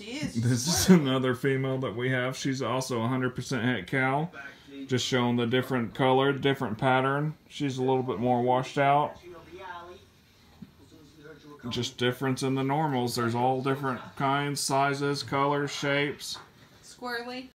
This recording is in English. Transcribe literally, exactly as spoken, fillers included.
she is. This is another female that we have. She's also one hundred percent het cow. Just showing the different color, different pattern. She's a little bit more washed out. Just difference in the normals. There's all different kinds, sizes, colors, shapes. Squirrely.